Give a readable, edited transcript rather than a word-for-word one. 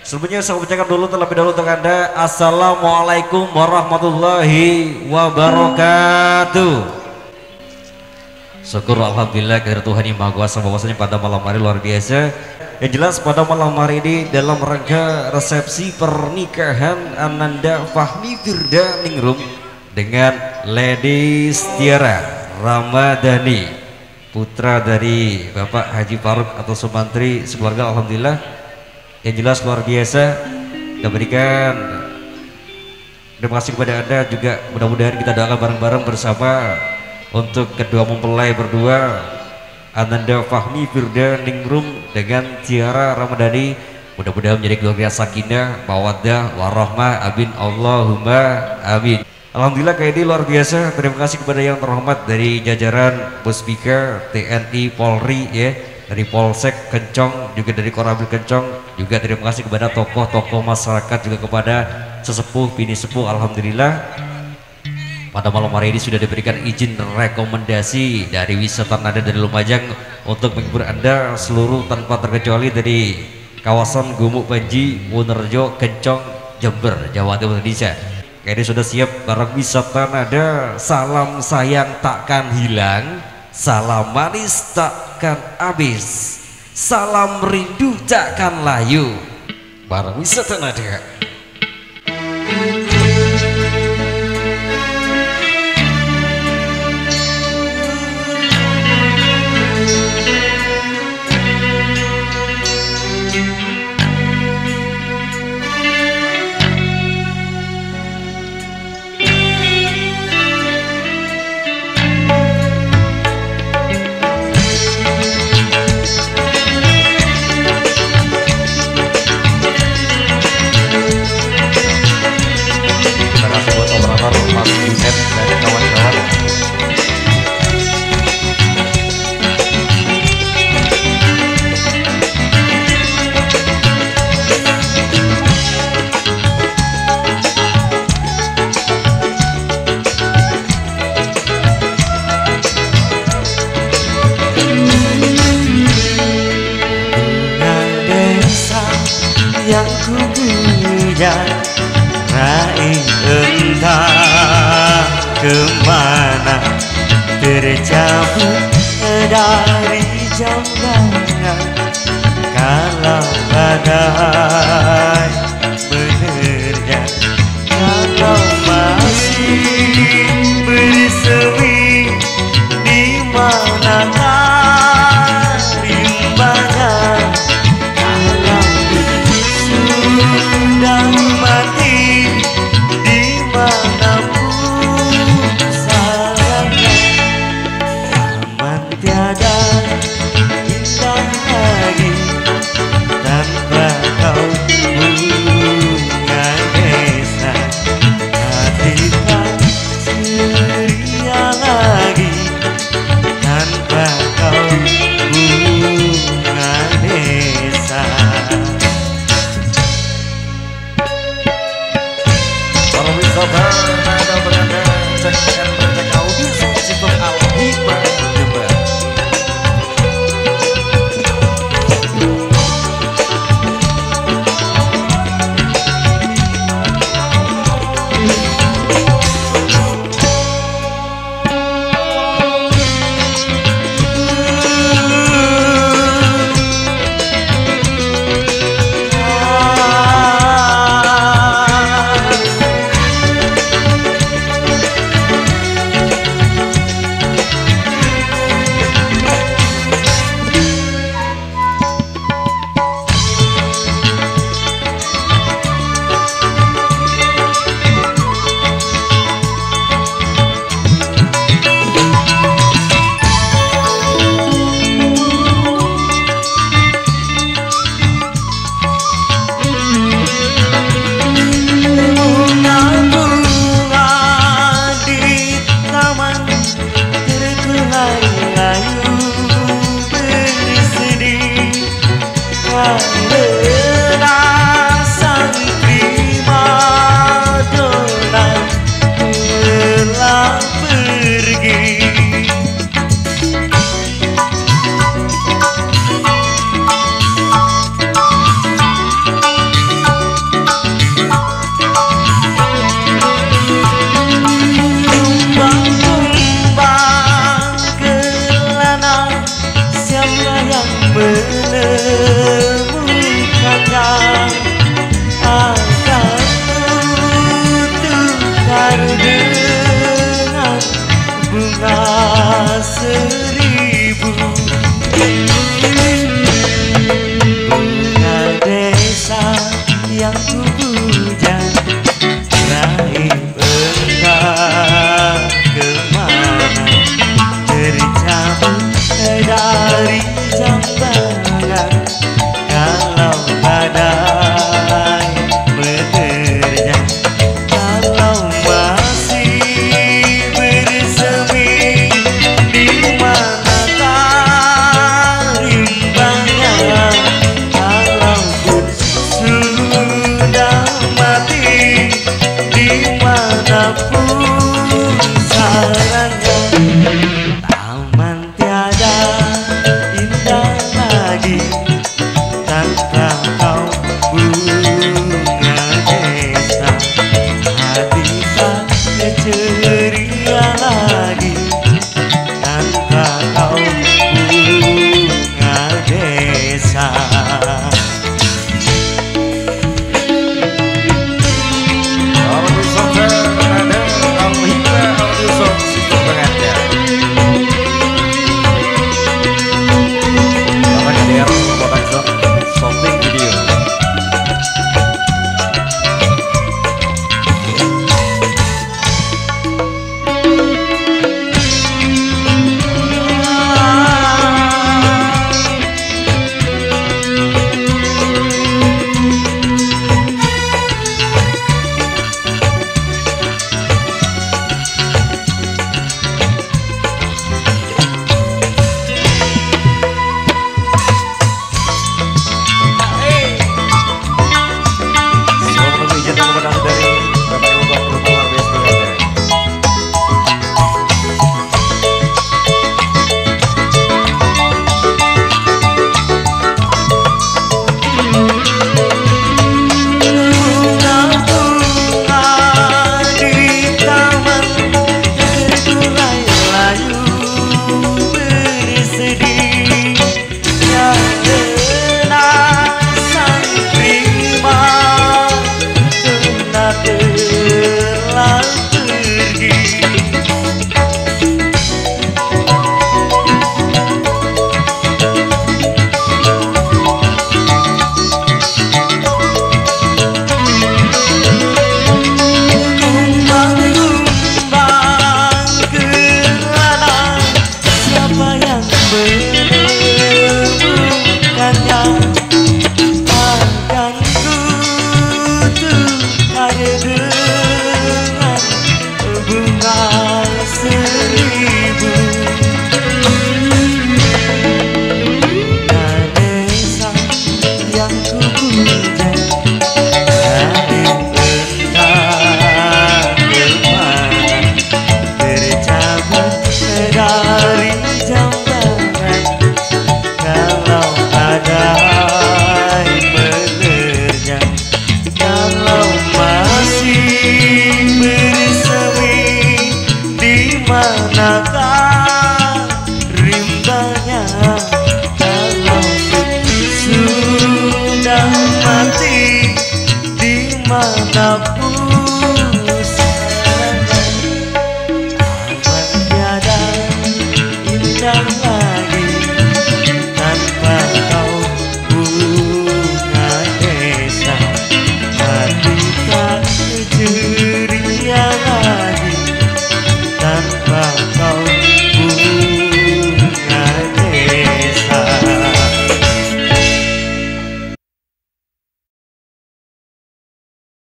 Sebelumnya saya ucapkan dulu terlebih dahulu untuk Anda, Assalamualaikum warahmatullahi wabarakatuh. Syukur alhamdulillah kehadirat Tuhan yang Maha Kuasa bahwasanya pada malam hari luar biasa. Yang jelas pada malam hari ini dalam rangka resepsi pernikahan Ananda Fahmi Firda Ningrum dengan Lady Tiara Ramadhani, putra dari Bapak Haji Faruk atau Sumantri sekeluarga. Alhamdulillah yang jelas luar biasa. Kita berikan terima kasih kepada Anda juga, mudah-mudahan kita doakan bareng-bareng bersama untuk kedua mempelai berdua Ananda Fahmi Firda Ningrum dengan Tiara Ramadhani, mudah-mudahan menjadi keluarga sakinah, mawaddah, warahmah, amin Allahumma amin. Alhamdulillah kayak ini luar biasa. Terima kasih kepada yang terhormat dari jajaran Puspika TNI Polri ya, dari Polsek Kencong, juga dari Koramil Kencong, juga terima kasih kepada tokoh-tokoh masyarakat, juga kepada sesepuh bini sepuh. Alhamdulillah pada malam hari ini sudah diberikan izin rekomendasi dari wisata Nada dari Lumajang untuk menghibur Anda seluruh tanpa terkecuali dari kawasan Gumuk Panji, Wonorejo, Kencong, Jember, Jawa Timur, Indonesia. Ini sudah siap barang wisata Nada. Salam sayang takkan hilang, salam manis takkan habis, salam rindu takkan layu. Barang wisata Nada. Yang ku punya raih entah kemana tercabut dari jambatan, kalau badai